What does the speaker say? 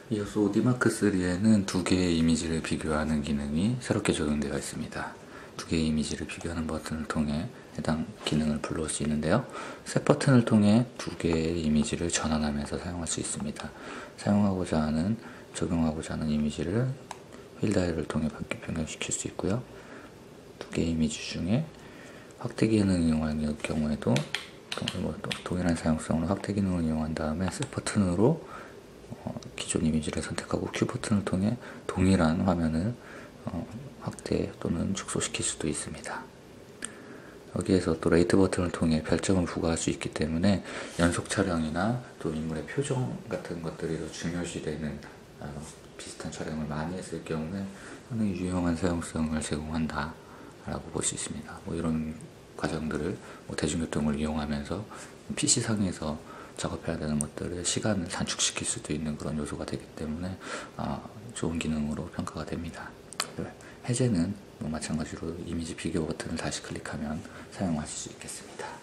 이어서 오디마크3에는 두 개의 이미지를 비교하는 기능이 새롭게 적용되어 있습니다. 두 개의 이미지를 비교하는 버튼을 통해 해당 기능을 불러올 수 있는데요. 셋 버튼을 통해 두 개의 이미지를 전환하면서 사용할 수 있습니다. 적용하고자 하는 이미지를 휠 다이얼을 통해 변경시킬 수 있고요. 두 개의 이미지 중에 확대 기능을 이용할 경우에도 동일한 사용성으로 확대 기능을 이용한 다음에 셋 버튼으로 기존 이미지를 선택하고 Q 버튼을 통해 동일한 화면을 확대 또는 축소시킬 수도 있습니다. 여기에서 또 레이트 버튼을 통해 별점을 부과할 수 있기 때문에 연속 촬영이나 또 인물의 표정 같은 것들이 더 중요시되는 비슷한 촬영을 많이 했을 경우에 상당히 유용한 사용성을 제공한다 라고 볼 수 있습니다. 이런 과정들을 대중교통을 이용하면서 PC상에서 작업해야 되는 것들을 시간을 단축시킬 수도 있는 그런 요소가 되기 때문에 좋은 기능으로 평가가 됩니다. 해제는 마찬가지로 이미지 비교 버튼을 다시 클릭하면 사용하실 수 있겠습니다.